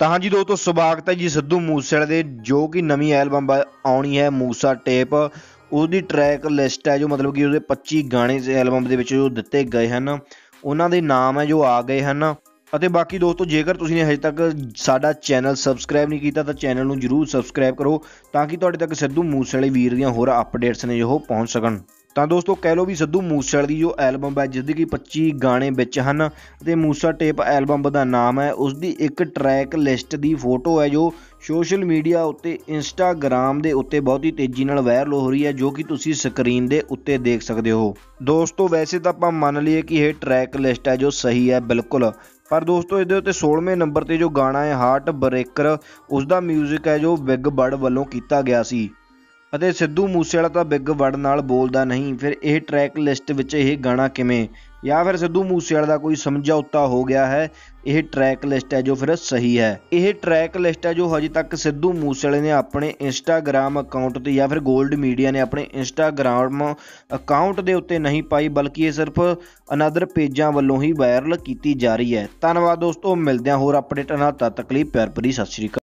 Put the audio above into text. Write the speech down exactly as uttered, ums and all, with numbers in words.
ਤਾਂ ਹਾਂਜੀ ਦੋਸਤੋ, ਸਵਾਗਤ ਹੈ ਜੀ ਸਿੱਧੂ ਮੂਸੇਵਾਲੇ ਦੇ ਜੋ ਕਿ ਨਵੀਂ ਐਲਬਮ ਆਉਣੀ ਹੈ ਮੂਸਾ ਟੇਪ। उसकी ट्रैक लिस्ट है जो मतलब कि उसके पच्ची गाने इस एल्बम के जो दिते गए हैं उन्होंने नाम है जो आ गए हैं। ਅਤੇ ਬਾਕੀ ਦੋਸਤੋ, ਜੇਕਰ ਤੁਸੀਂ ਨੇ ਹਜੇ ਤੱਕ ਸਾਡਾ ਚੈਨਲ ਸਬਸਕ੍ਰਾਈਬ ਨਹੀਂ ਕੀਤਾ ਤਾਂ ਚੈਨਲ ਨੂੰ ਜਰੂਰ ਸਬਸਕ੍ਰਾਈਬ ਕਰੋ ਤਾਂ ਕਿ ਤੁਹਾਡੇ ਤੱਕ ਸਿੱਧੂ ਮੂਸੇਵਾਲੇ ਵੀਰ ਦੀਆਂ ਹੋਰ ਅਪਡੇਟਸ ਨੇ ਜੋ ਪਹੁੰਚ ਸਕਣ। ਤਾਂ ਦੋਸਤੋ कह लो भी सिद्धू मूसेवाले की जो एल्बम है जिसकी कि पच्ची गाने विच हैं ते मूसा टेप एल्बम का नाम है, उसकी एक ट्रैक लिस्ट की फोटो है जो सोशल मीडिया उत्ते इंस्टाग्राम के उत्ते बहुत ही तेजी नाल वायरल हो रही है, जो कि तुसी स्क्रीन के उत्ते देख सकते हो। दोस्तों वैसे तो आप मान लीए कि यह ट्रैक लिस्ट है जो सही है बिल्कुल, पर दोस्तों ये उत्ते सोलहवें नंबर पर जो गाना है हार्ट ब्रेकर उसका म्यूजिक है जो बिग बड वालों किया गया सी। ਅਤੇ ਸਿੱਧੂ ਮੂਸੇਵਾਲਾ ਤਾਂ ਬਿਗ ਵਰਡ ਨਾਲ ਬੋਲਦਾ ਨਹੀਂ, ਫਿਰ ਇਹ ਟਰੈਕ ਲਿਸਟ ਵਿੱਚ ਇਹ ਗਾਣਾ ਕਿਵੇਂ, ਜਾਂ ਫਿਰ ਸਿੱਧੂ ਮੂਸੇਵਾਲੇ ਦਾ ਕੋਈ ਸਮਝੌਤਾ ਹੋ ਗਿਆ ਹੈ। ਇਹ ਟਰੈਕ ਲਿਸਟ ਹੈ ਜੋ ਫਿਰ ਸਹੀ ਹੈ। ਇਹ ਟਰੈਕ ਲਿਸਟ ਹੈ ਜੋ ਹਜੇ ਤੱਕ ਸਿੱਧੂ ਮੂਸੇਵਾਲੇ ਨੇ ਆਪਣੇ ਇੰਸਟਾਗ੍ਰਾਮ ਅਕਾਊਂਟ ਤੇ ਜਾਂ ਫਿਰ 골ਡ ਮੀਡੀਆ ਨੇ ਆਪਣੇ ਇੰਸਟਾਗ੍ਰਾਮ ਅਕਾਊਂਟ ਦੇ ਉੱਤੇ ਨਹੀਂ ਪਾਈ, ਬਲਕਿ ਇਹ ਸਿਰਫ ਅਨਦਰ ਪੇਜਾਂ ਵੱਲੋਂ ਹੀ ਵਾਇਰਲ ਕੀਤੀ ਜਾ ਰਹੀ ਹੈ। ਧੰਨਵਾਦ ਦੋਸਤੋ, ਮਿਲਦੇ ਹਾਂ ਹੋਰ ਅਪਡੇਟਾਂ ਨਾਲ, ਤਦ ਤੱਕ ਲਈ ਪਿਆਰ ਭਰੀ ਸਤਿ ਸ਼੍ਰੀ ਅਕਾਲ।